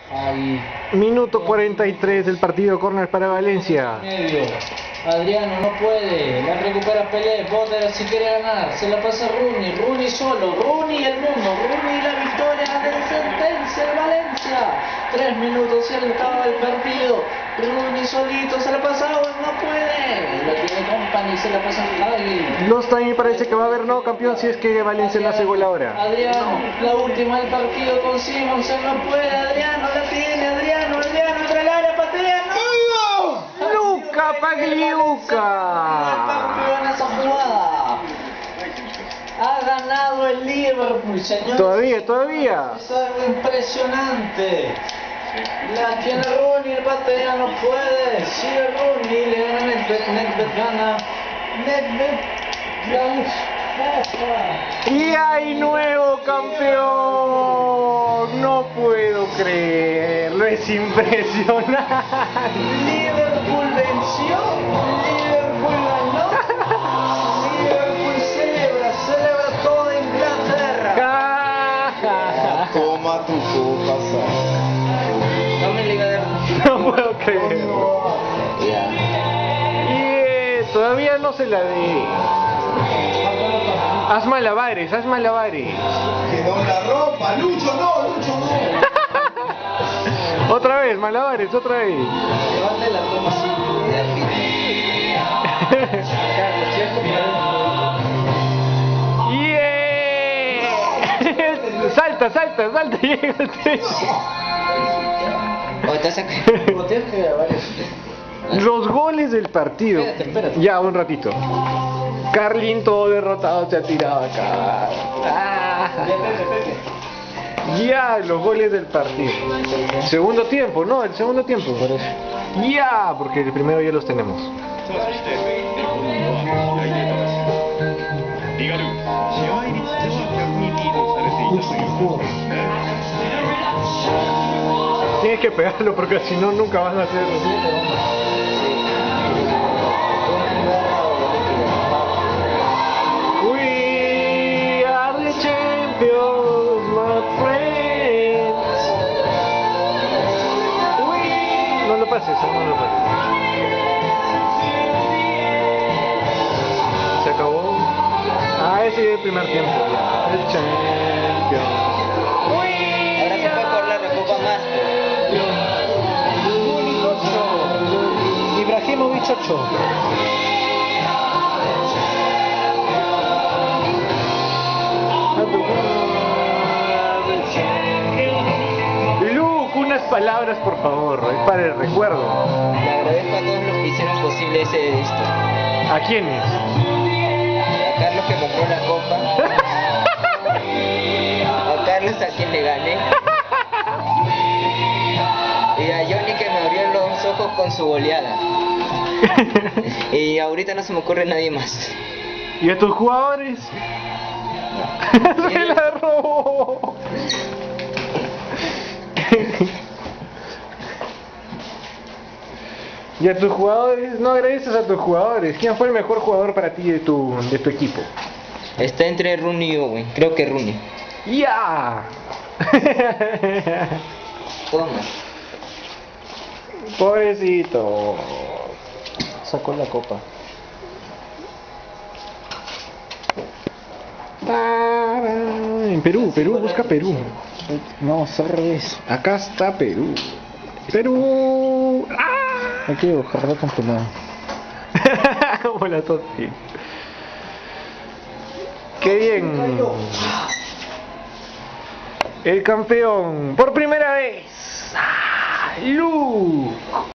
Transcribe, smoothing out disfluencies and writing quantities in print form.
Ahí. Minuto 43 del partido, córner para Valencia. Medio. Adriano no puede, la recupera Pelé, Botero si quiere ganar, se la pasa Rooney, Rooney solo, Rooney el mundo, Rooney la victoria de sentencia de Valencia. 3 minutos y al cabo del partido, Rooney solito, se la pasa Owen, no puede, la tiene Company, se la pasa Hagi. Lost Time parece que va a haber no campeón si es que Valencia no hace gol ahora. Adriano, la última del partido con Simonsen, no puede, Adriano la tiene, Adriano entre el área, patea, no. Luca Pagliuca. En esa jugada. Ha ganado el Liverpool, señor. Todavía. Es algo impresionante. La tiene Rooney, el patea no puede. Sigue Rooney, le gana Nedved gana. Nedved. Y hay nuevo campeón. No puedo creerlo, es impresionante. Liverpool venció, Liverpool ganó, Liverpool celebra toda Inglaterra. Toma tu copa, Dame liga de... No puedo creerlo. Y todavía no se la de. Haz malabares. Quedó en la ropa, Lucho no. Otra vez, malabares, otra vez. Levante la toma así. Yeah. Salta, llega al techo. Los goles del partido. Espérate. Ya, un ratito. Carlin todo derrotado se ha tirado acá. Ya, los goles del partido. Segundo tiempo, no, el segundo tiempo. Ya, porque el primero ya los tenemos. Tienes que pegarlo porque si no nunca vas a hacerlo. We are the champions, my friends. No lo pases, no lo pases. Se acabó. Ese es el primer tiempo. Ya. El champion. Ahora se fue por la Recopa Master. Ibrahimovic 8. Luke, unas palabras por favor, para el recuerdo. Le agradezco a todos los que hicieron posible esto. ¿A quiénes? A Carlos que compró la copa. A Carlos a quien le gané. Y a Johnny que me abrió los ojos con su goleada. Y ahorita no se me ocurre nadie más. ¿Y a tus jugadores? Se la robó. ¿Y a tus jugadores? No agradeces a tus jugadores. ¿Quién fue el mejor jugador para ti de tu equipo? Está entre Rooney y Owen. Creo que Rooney. ¡Ya! Toma. Pobrecito. Sacó la copa. En Perú, busca Perú. No, es al revés. Acá está Perú. Perú. Hay que dibujarlo con pelado. Hola, Toti. Qué bien. El campeón por primera vez. Luke.